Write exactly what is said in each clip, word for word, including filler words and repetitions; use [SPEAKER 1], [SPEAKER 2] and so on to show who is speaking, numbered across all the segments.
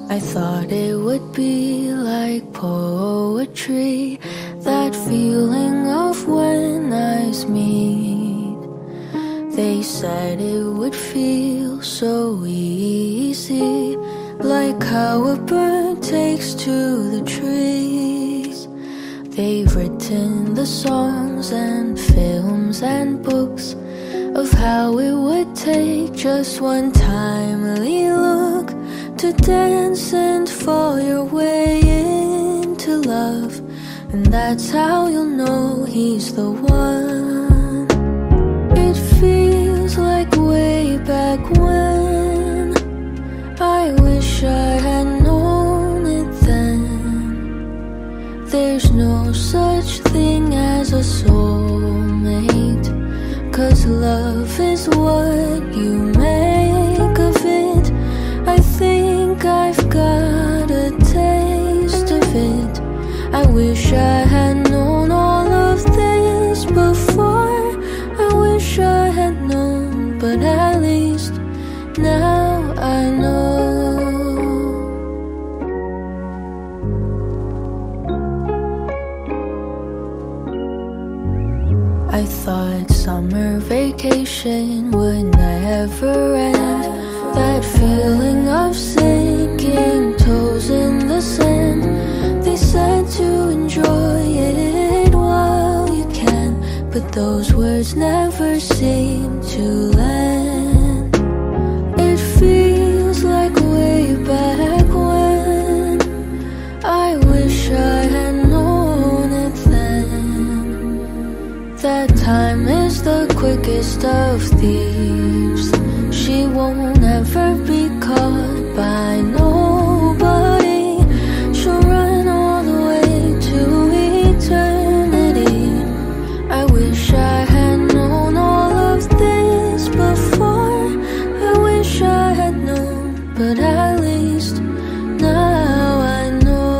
[SPEAKER 1] I thought it would be like poetry, that feeling of when eyes meet. They said it would feel so easy, like how a bird takes to the trees. They've written the songs and films and books of how it would take just one timely look to dance and fall your way into love. And that's how you'll know he's the one. It feels like way back when. I wish I had known it then. There's no such thing as a soulmate, 'cause love is what you make of it. I think I've got a taste of it. I wish I had known all of this before. I wish I had known, but at least now I know. I thought summer vacation would never end. That feeling of sinking toes in the sand. They said to enjoy it while you can, but those words never seem to land. It feels like way back when. I wish I had known it then. That time is the quickest of thieves. She won't ever be caught by nobody. She'll run all the way to eternity. I wish I had known all of this before. I wish I had known, but at least now I know.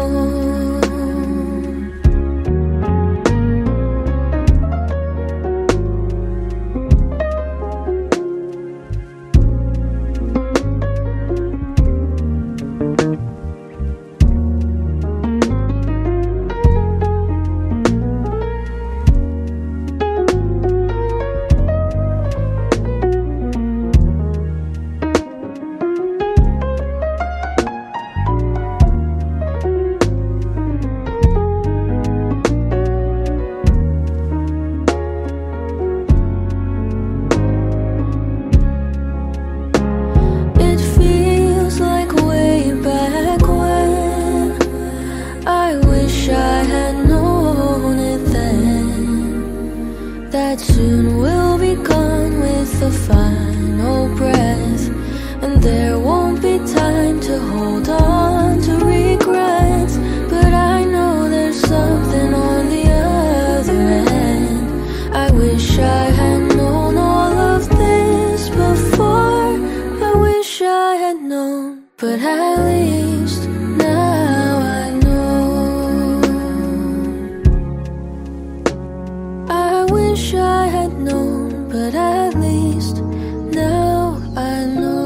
[SPEAKER 1] But at least now I know. I wish I had known, but at least now I know.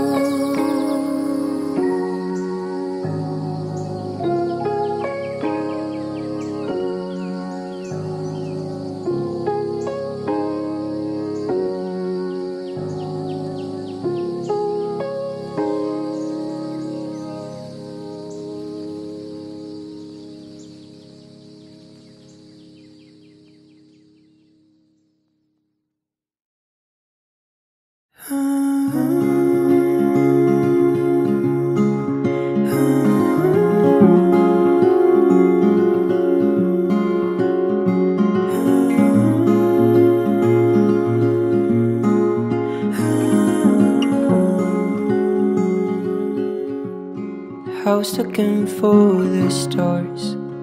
[SPEAKER 2] I was looking for the stars,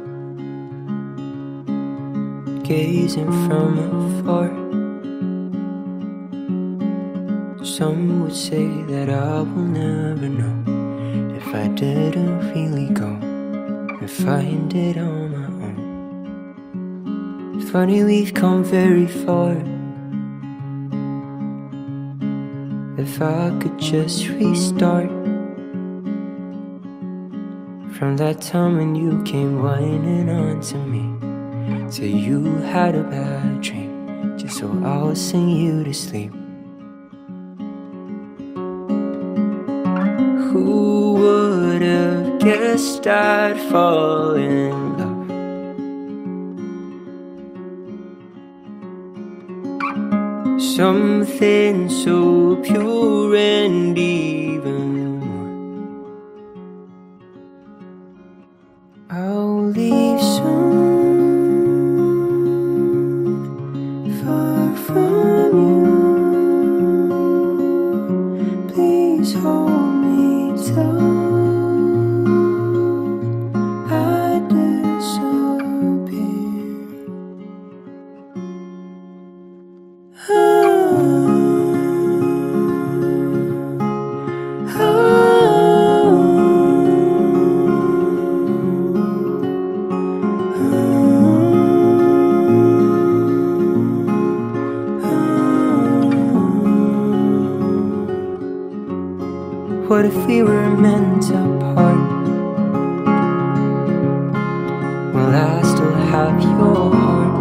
[SPEAKER 2] gazing from afar. Some would say that I will never know if I didn't really go and find it on my own. Funny, we've come very far. If I could just restart, from that time when you came whining on to me. Say you had a bad dream, just so I'll sing you to sleep. Who would have guessed I'd fall in love? Something so pure and even more. I'll leave soon, far from you. Please hold me tight. I disappear. What if we were meant apart? Well, I still have your heart,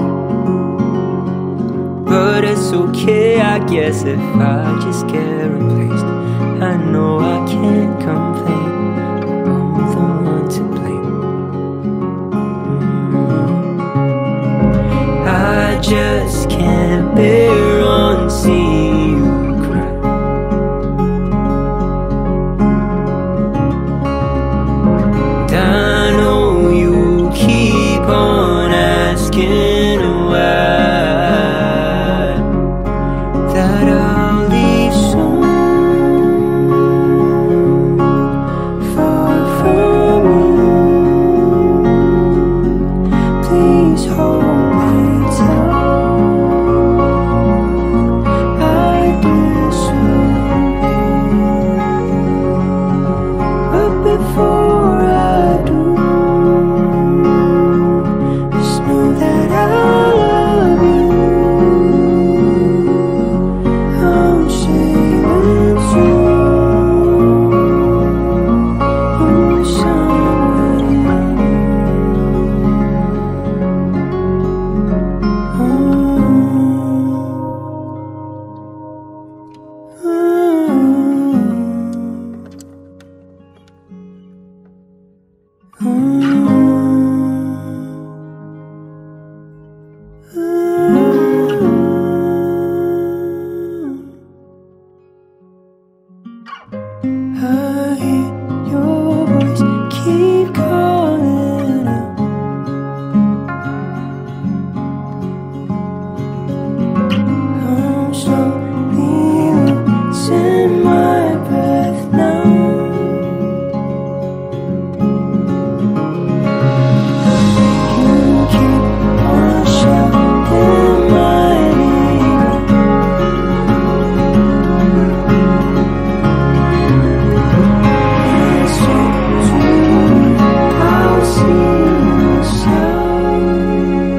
[SPEAKER 2] but it's okay, I guess, if I just get replaced. I know I can't complain, I'm the one to blame. mm-hmm. I just can't bear on seeing you cry. I know you keep on asking why, that I'll leave soon, far from you. Please hold me tight. I disappear, but before I do, just know that I love you. I'm sailing soon, somewhere. I hear your voice keep calling out. I'm slowly losing my breath now. You keep on shouting my name. It's so true, I'll see you soon.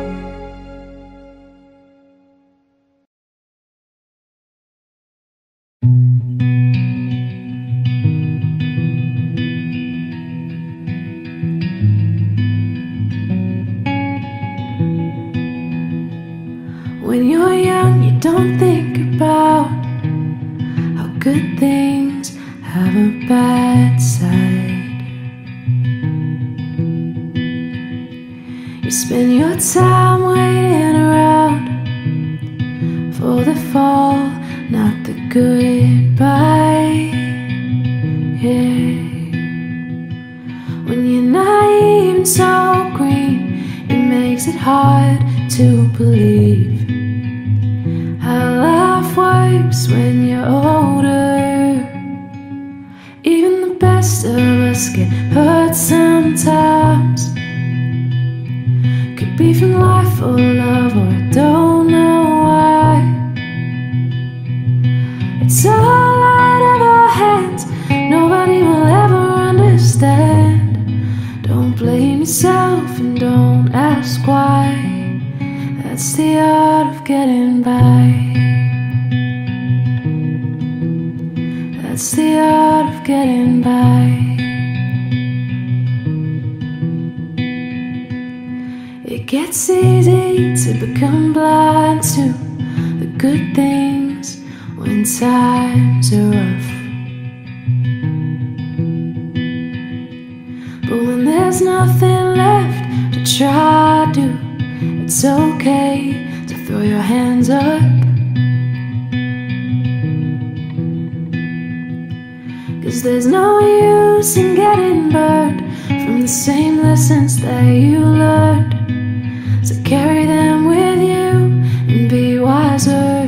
[SPEAKER 1] When you're young, you don't think about how good things have a bad side. You spend your time waiting around for the fall, not the goodbye. Yeah. When you're naive and so green, it makes it hard to believe how life works when you're older. Even the best of us get hurt sometimes. Could be from life or love, or I don't know why. It's all out of our hands, nobody will ever understand. Don't blame yourself and don't ask why. That's the art of getting by. That's the art of getting by. It gets easy to become blind to the good things when times are rough. But when there's nothing left to try to, it's okay to throw your hands up. Cause there's no use in getting burned from the same lessons that you learned. So carry them with you and be wiser.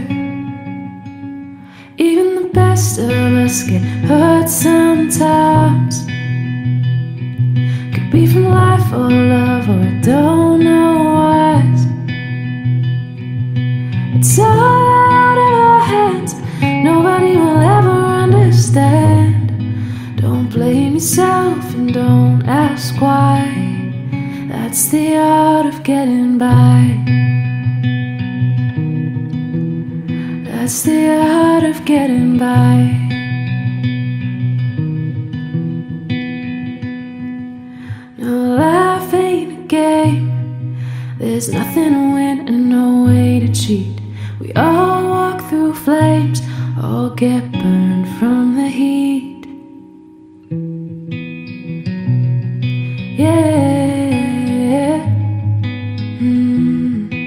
[SPEAKER 1] Even the best of us get hurt sometimes. Could be from life or love or I don't know what. It's all out of our hands. Nobody will ever understand. Don't blame yourself and don't ask why. That's the art of getting by. That's the art of getting by. No, life ain't a game. There's nothing to win and no way to cheat. We all walk through flames, all get burned from the heat. Yeah. Mm.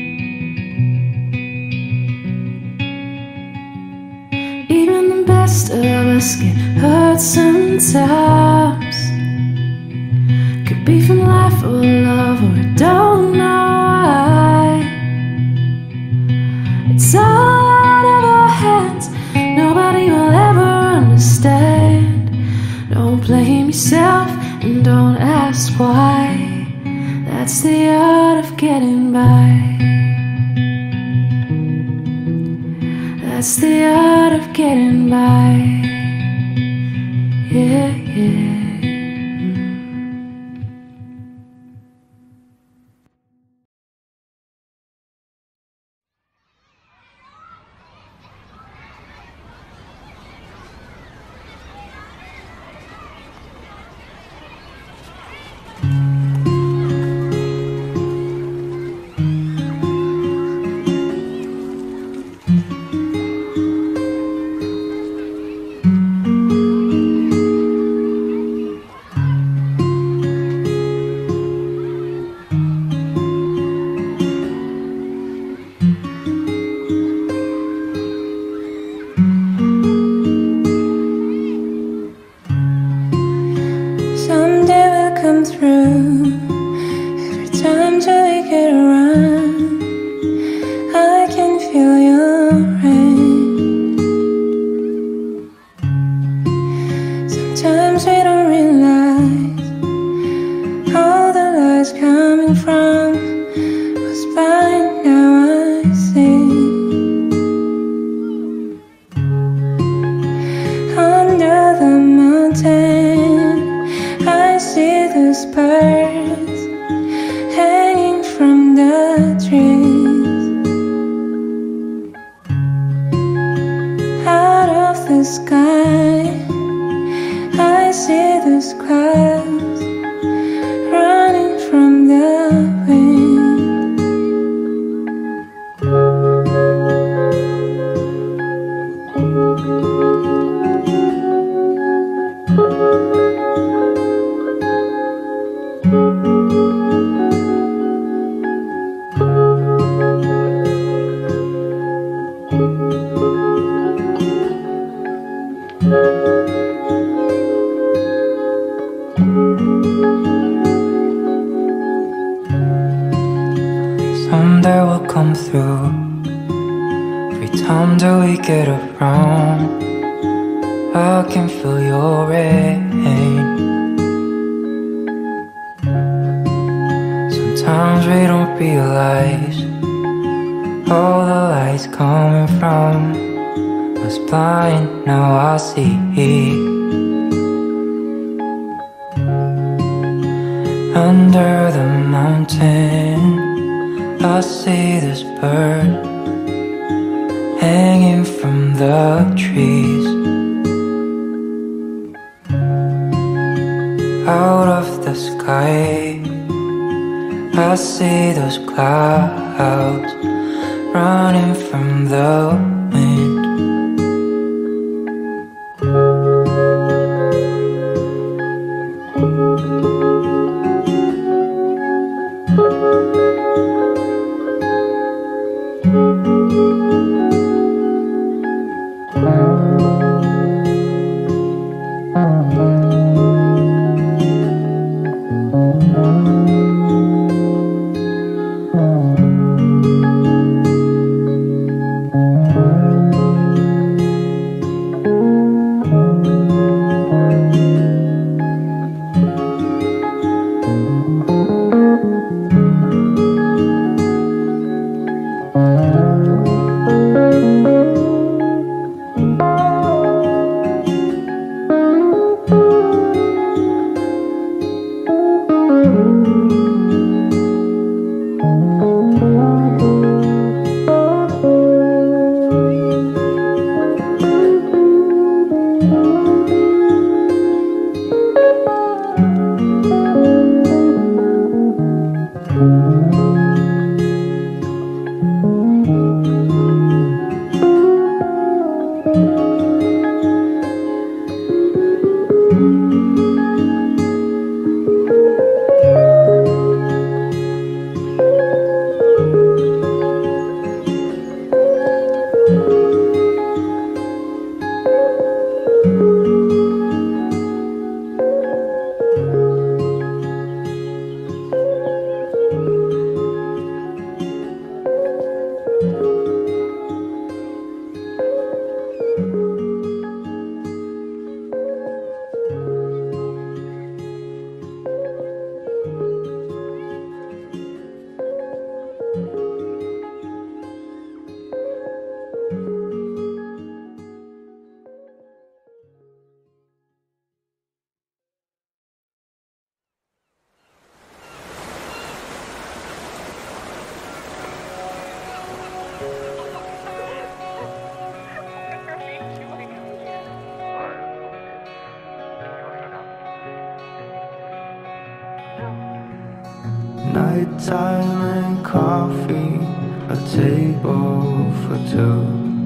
[SPEAKER 1] Even the best of us get hurt sometimes. Could be from life or love or I don't know why. It's all out of our hands. Nobody will ever understand. Don't blame yourself and don't ask why. That's the art of getting by. That's the art of getting by. Yeah, yeah.
[SPEAKER 2] Someday will come through. Every time that we get around, I can feel your rain. Sometimes we don't realize all the lights coming from was blind, now I see. Under the mountain, I see this bird hanging from the trees. Out of the sky, I see those clouds running from the wind.
[SPEAKER 3] Nighttime and coffee, a table for two.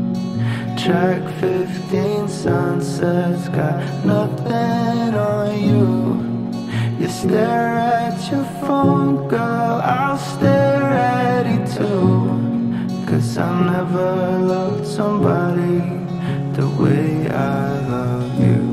[SPEAKER 3] Track fifteen sunsets, got nothing on you. You stare at your phone, girl, I'll stare at it too. Cause I never loved somebody the way I love you.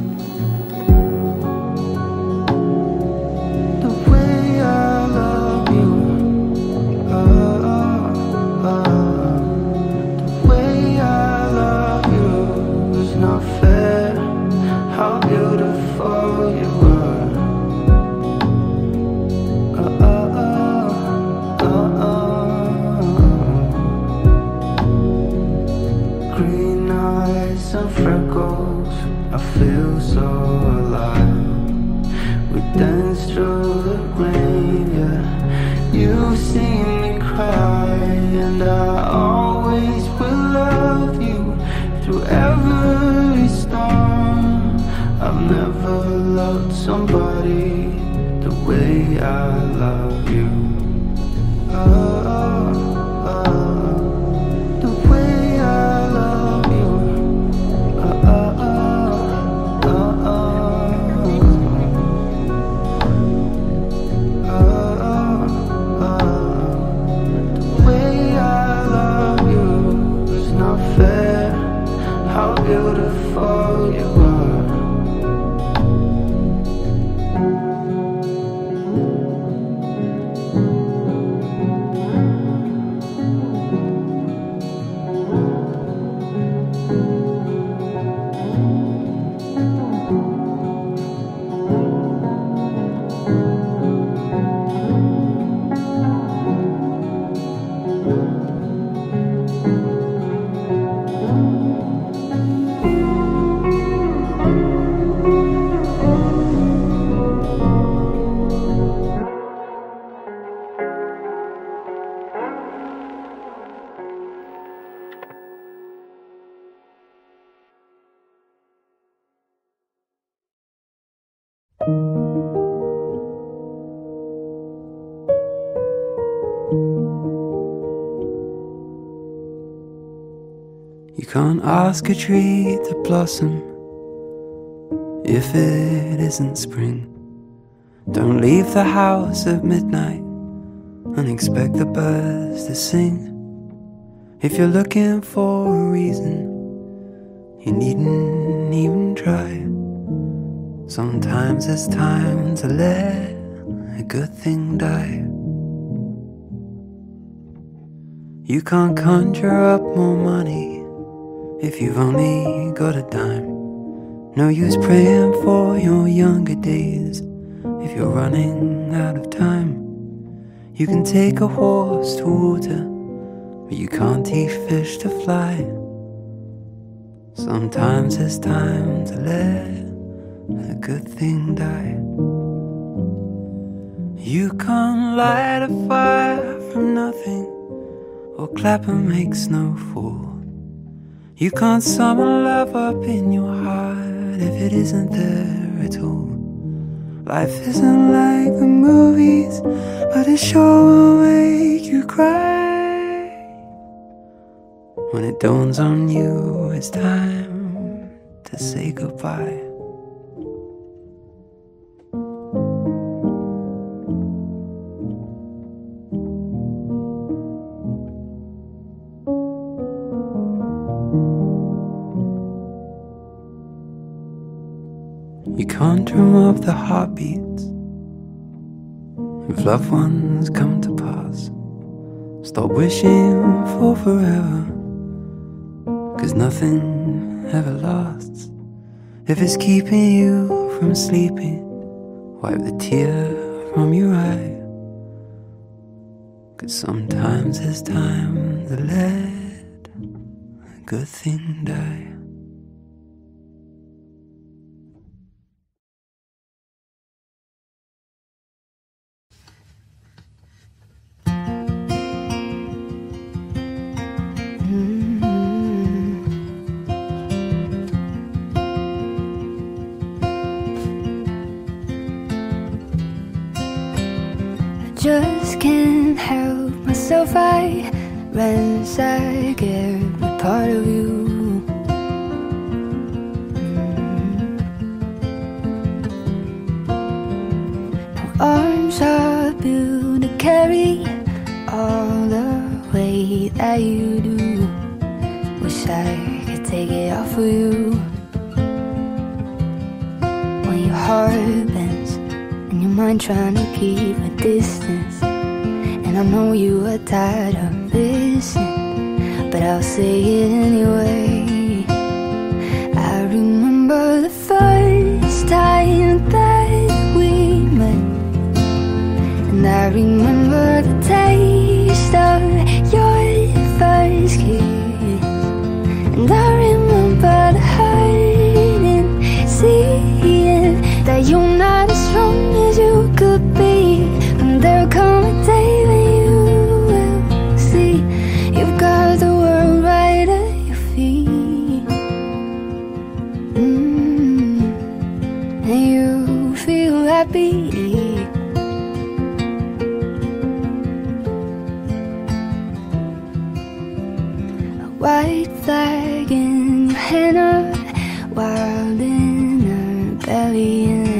[SPEAKER 3] I feel so alive. We dance through the rain, yeah. You've seen me cry, and I always will love you through every storm. I've never loved somebody the way I love you. Oh, oh, oh. The way I love you. Oh, oh, oh. Beautiful you are.
[SPEAKER 2] can't ask a tree to blossom if it isn't spring. Don't leave the house at midnight and expect the birds to sing. If you're looking for a reason, you needn't even try. Sometimes it's time to let a good thing die. You can't conjure up more money if you've only got a dime. No use praying for your younger days if you're running out of time. You can take a horse to water, but you can't teach fish to fly. Sometimes it's time to let a good thing die. You can't light a fire from nothing, or clap and make snow fall. You can't summon love up in your heart if it isn't there at all. Life isn't like the movies, but it sure will make you cry when it dawns on you it's time to say goodbye. You can't drum up the heartbeats if loved ones come to pass. Stop wishing for forever, 'cause nothing ever lasts. If it's keeping you from sleeping, wipe the tear from your eye, 'cause sometimes it's time to let a good thing die.
[SPEAKER 1] Just can't help myself, I ransack every part of you. My arms are built to carry all the weight that you do. Wish I could take it off of you. When your heart bends and your mind trying to keep a distance, and I know you are tired of listening, but I'll say it anyway. I remember the first time that we met, and I remember the taste of your first kiss, and I remember the hurt and seeing that you're not as strong as you could be. And there'll come a day when you will see you've got the world right at your feet. mm. And you feel happy. A white flag in your hand, a wild in her belly.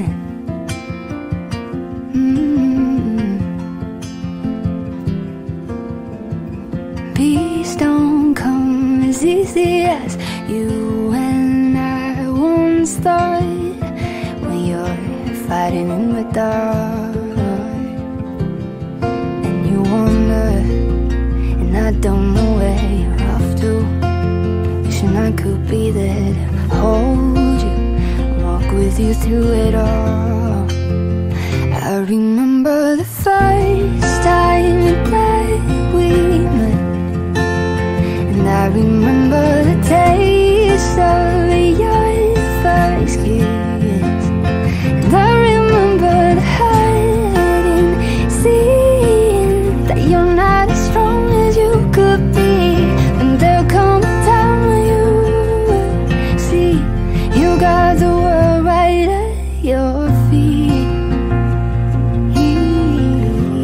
[SPEAKER 1] Peace don't come as easy as you and I once thought, when you're fighting in the dark and you wander, and I don't know where you're off to. Wishing I could be there to hold you, walk with you through it all. I remember the first time that we met, and I remember the taste of your first kiss, and I remember the hurt and seeing that you're not as strong as you could be. And there'll come a time when you will see you got the world right at your feet.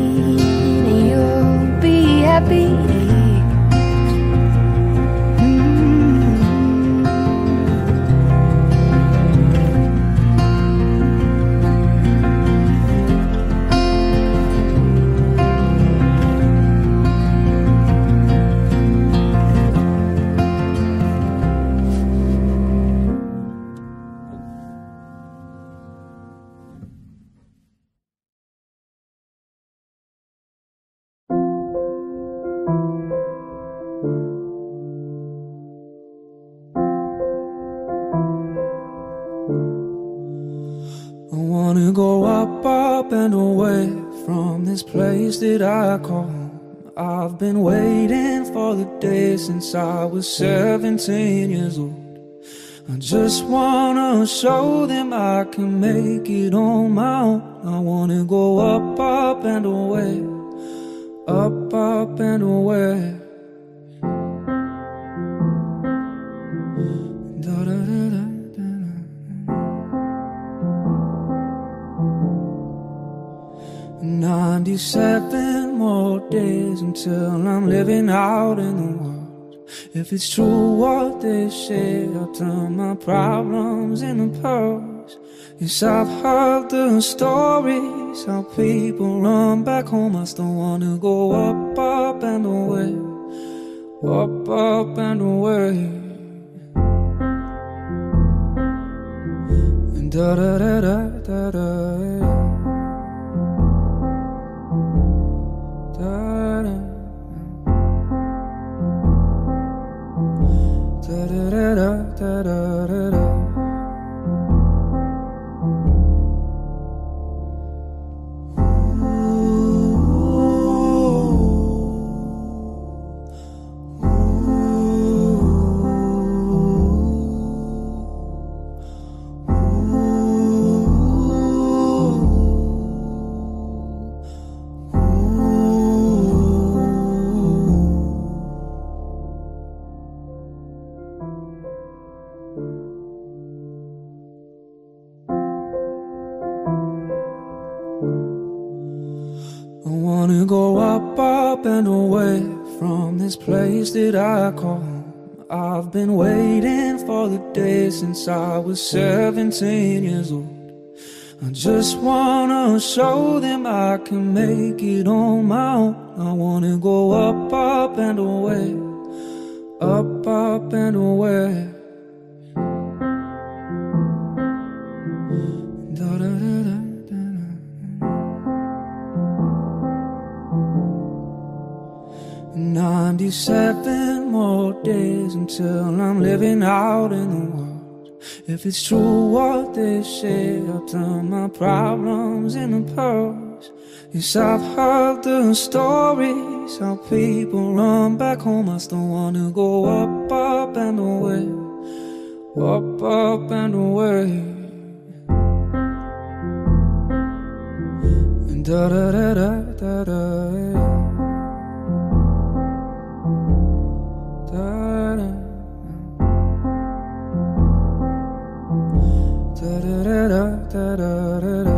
[SPEAKER 2] go up, up and away from this place that I call home. I've been waiting for the day since I was seventeen years old. I just wanna show them I can make it on my own. I wanna go up, up and away, up, up and away. Da, da, da, da, da, da. ninety-seven more days until I'm living out in the world. If it's true what they say, I'll turn my problems into pearls. Yes, I've heard the stories, how people run back home. I still wanna go up, up and away, up, up and away. Da da da da da da. Da da. Da da da da da da da. Go up, up and away from this place that I call home. I've been waiting for the day since I was seventeen years old. I just wanna show them I can make it on my own. I wanna go up, up and away, up, up and away. Da da da da. ninety-seven more days until I'm living out in the world. If it's true what they say, I'll turn my problems into pearls. Yes, I've heard the stories, how people run back home. I still wanna go up, up and away, up, up and away. Da da da da da da. Da da da da da da da.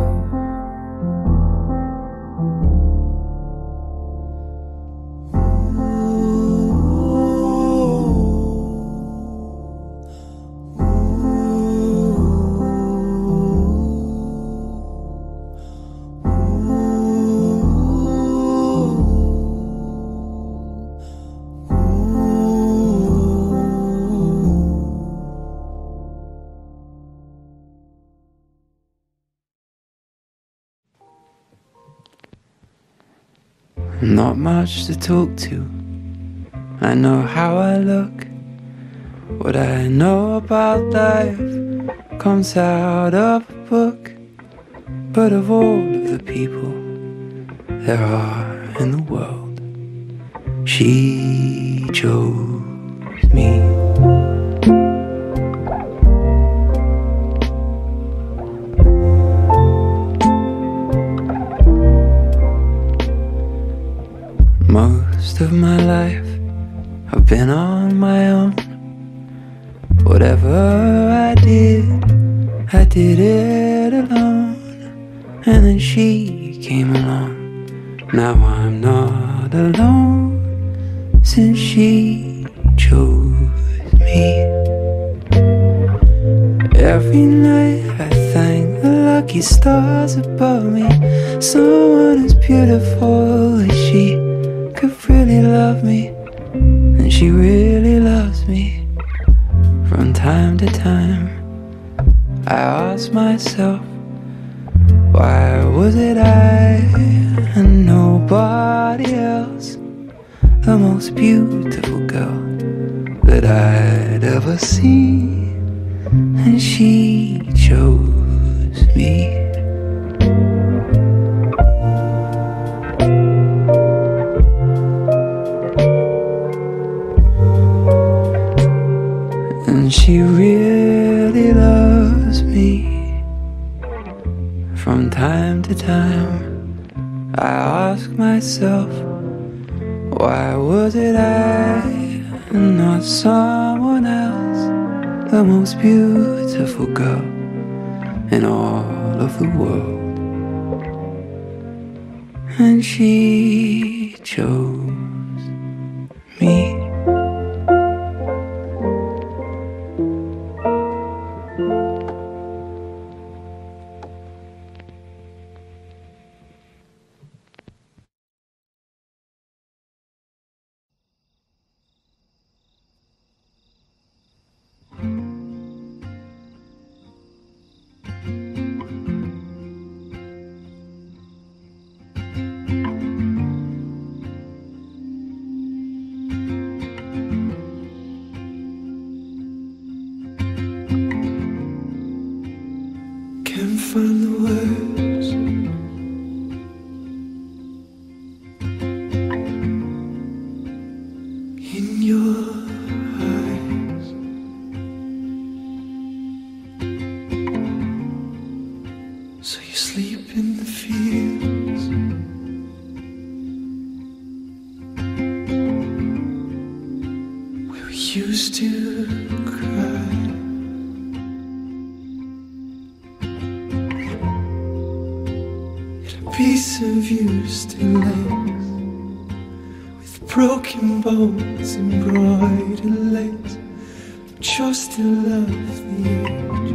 [SPEAKER 3] Not much to talk to. I know how I look. What I know about life comes out of a book. But of all of the people there are in the world, she chose me. Most of my life I've been on my own. Whatever I did, I did it alone. And then she came along. Now I'm not alone, since she chose me. Every night I thank the lucky stars above me. Someone as beautiful as she could really love me, and she really loves me. From time to time I ask myself, why was it I and nobody else, the most beautiful girl that I'd ever seen? And she chose me.
[SPEAKER 2] I ask myself, why was it I and not someone else, the most beautiful girl in all of the world? And she chose me.
[SPEAKER 3] Can't find the words in your eyes. So you sleep in the fields, where we used to cry. Piece of you still lays with broken bones embroidered lace, but you're still of the age.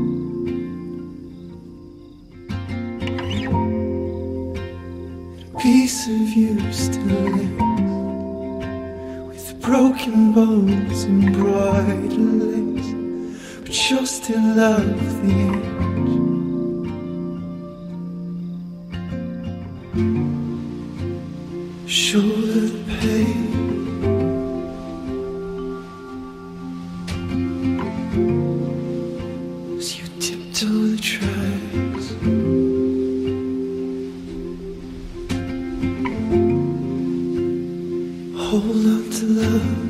[SPEAKER 3] A piece of you still lays with broken bones embroidered lace, but you're still of the age. Shoulder pain, as you tiptoe the tracks. Hold on to love,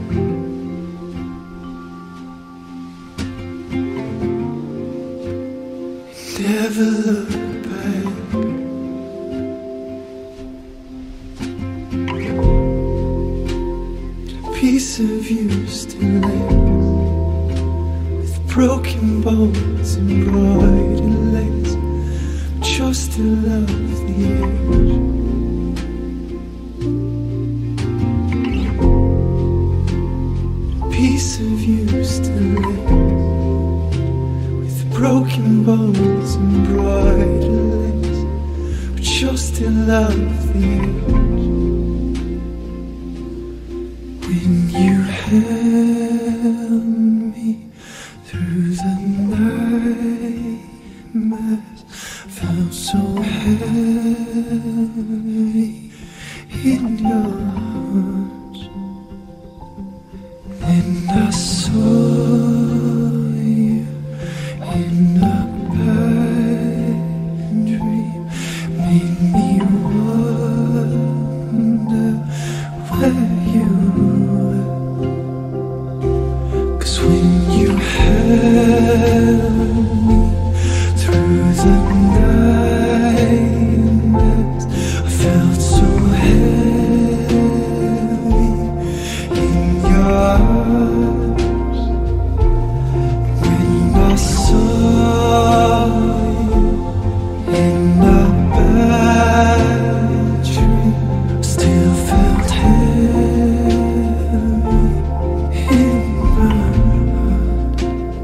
[SPEAKER 3] never look back. Piece of you still lays with broken bones embroidered lace, but you're still of the age. Piece of you still lays with broken bones embroidered lace, but you're still of the age. When you held me through the nightmares, felt so heavy in your arms. Then I saw you in a bad dream, made me wonder where you were. When you held me through the nightmares, I felt so heavy in your arms. When I saw you in a bad dream, I still felt heavy in my arms.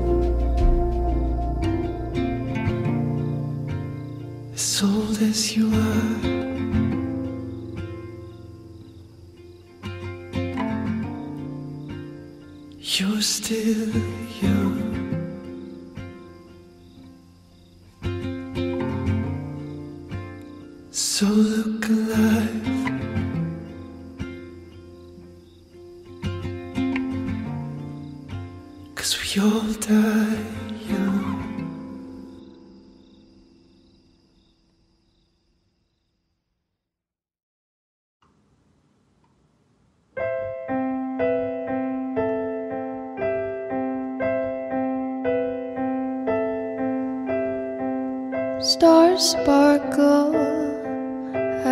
[SPEAKER 3] As old as you are, you're still young. So look alive, 'cause we all die young.
[SPEAKER 1] Stars sparkle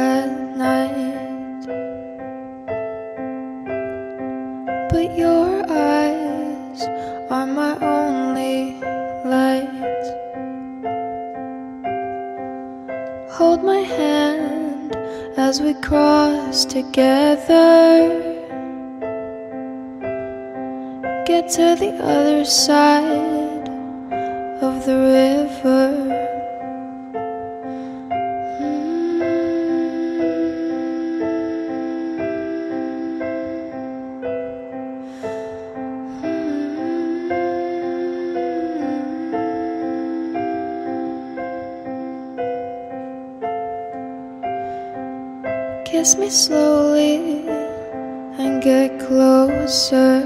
[SPEAKER 1] as we cross together, get to the other side of the river. Kiss me slowly and get closer.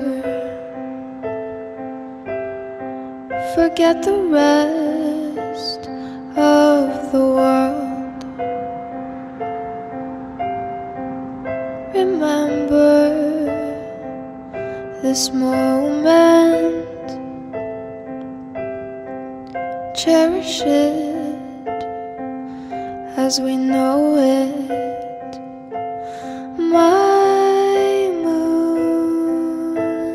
[SPEAKER 1] Forget the rest of the world. Remember this moment. Cherish it as we know it. My moon,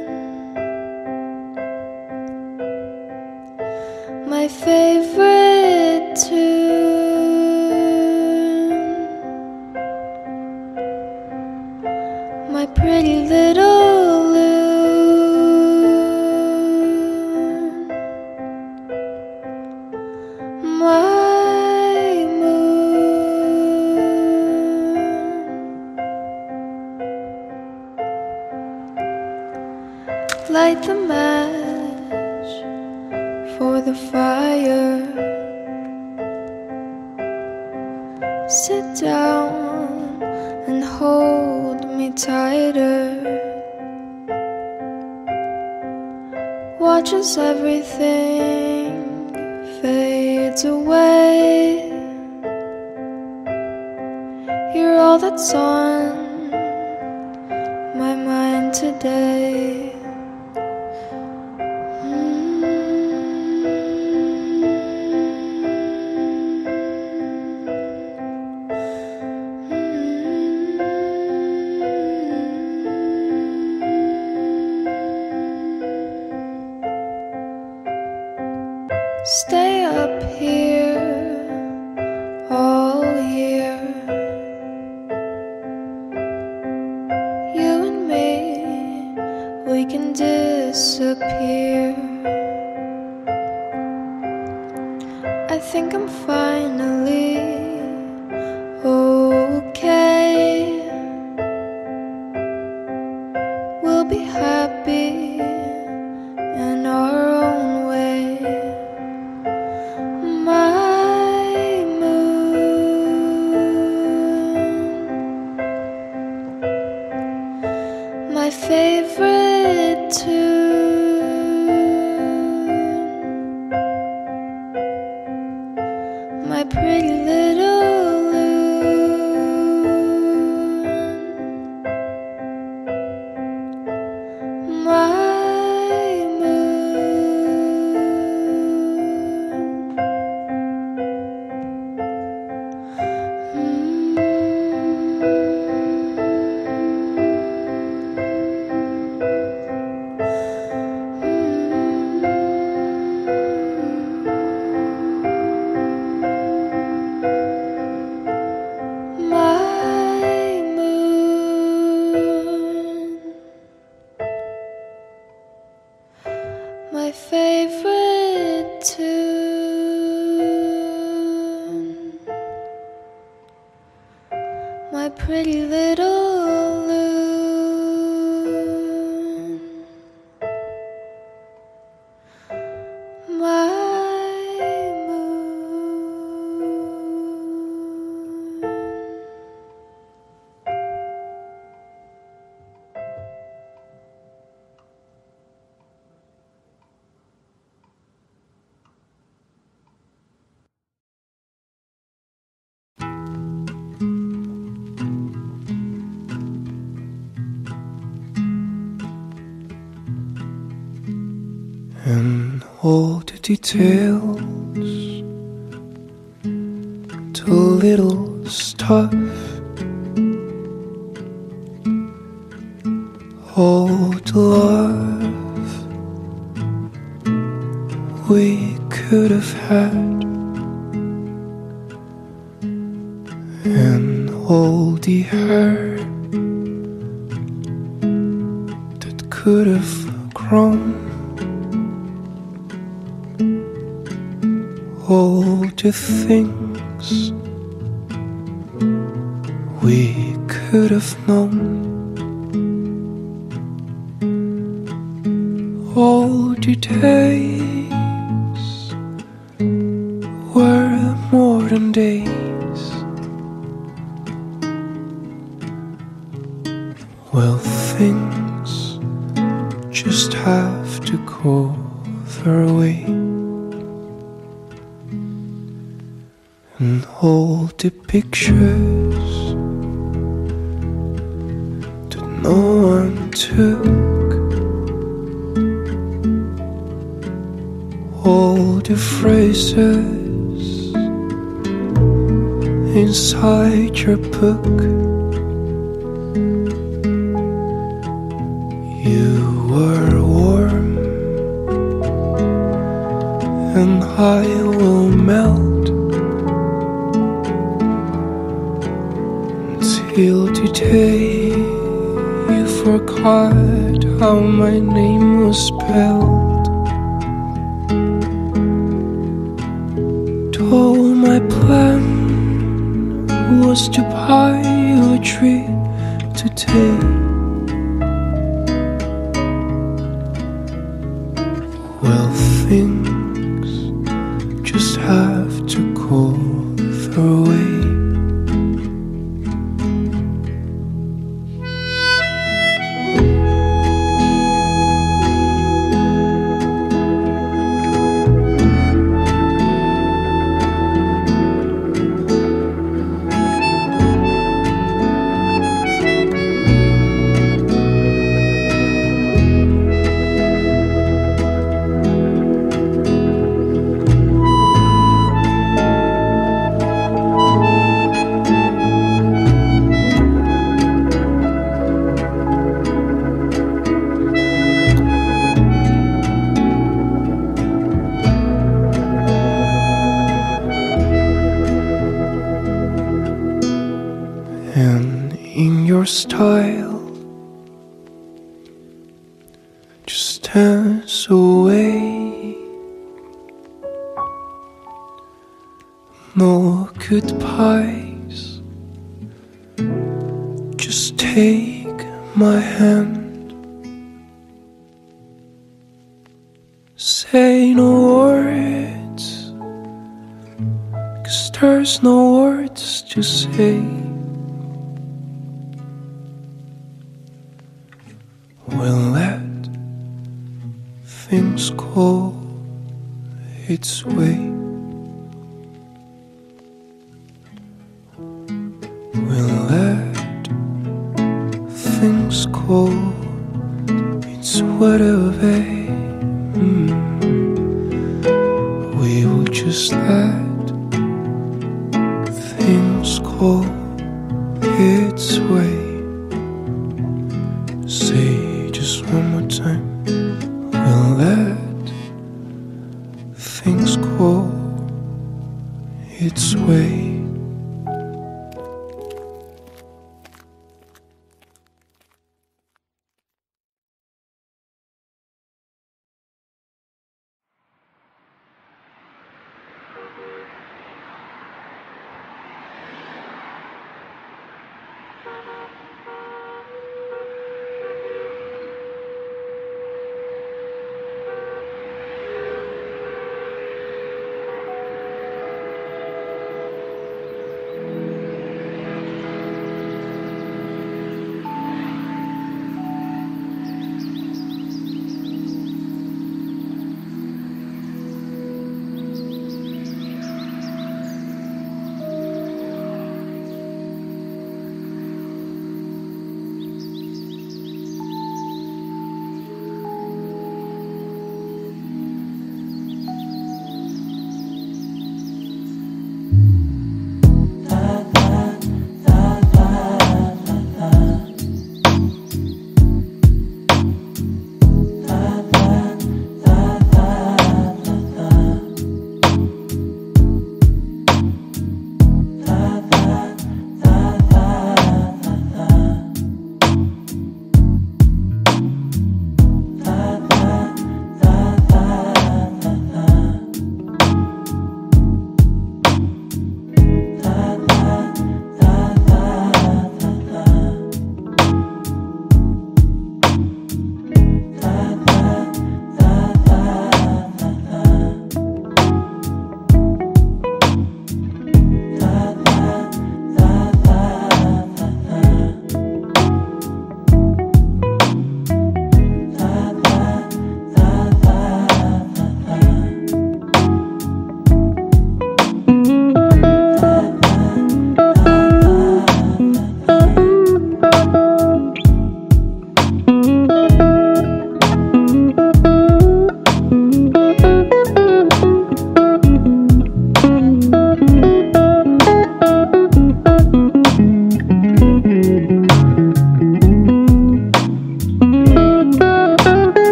[SPEAKER 1] my favorite tune, my pretty little loon, my light the match for the fire. Sit down and hold me tighter. Watch as everything fades away. You're all that's on my mind today. Stay up here all year. You and me, we can disappear. I think I'm finally okay. We'll be happy in our own way. My moon, my favorite tune, my pretty little loon, my my favorite tune, my pretty little loon, my
[SPEAKER 3] and all the details to little stuff, all the love we could have had, and all the hair that could have grown, all the things we could have known, all the days were more than days. Well, things just have to go their way, and all the pictures that no one took, all the phrases inside your book. You were warm, and I will melt until the day you forgot how my name was spelled. Told my plan was to buy you a tree today. Well, things just have to go their way. And in your style, just dance away. No goodbyes, just take my hand. Say no words, 'cause there's no words to say. We'll let things go its way. We'll let things go its way. Mm. We will just let things go its way. Say just one more time. We'll let things go its way.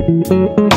[SPEAKER 3] you.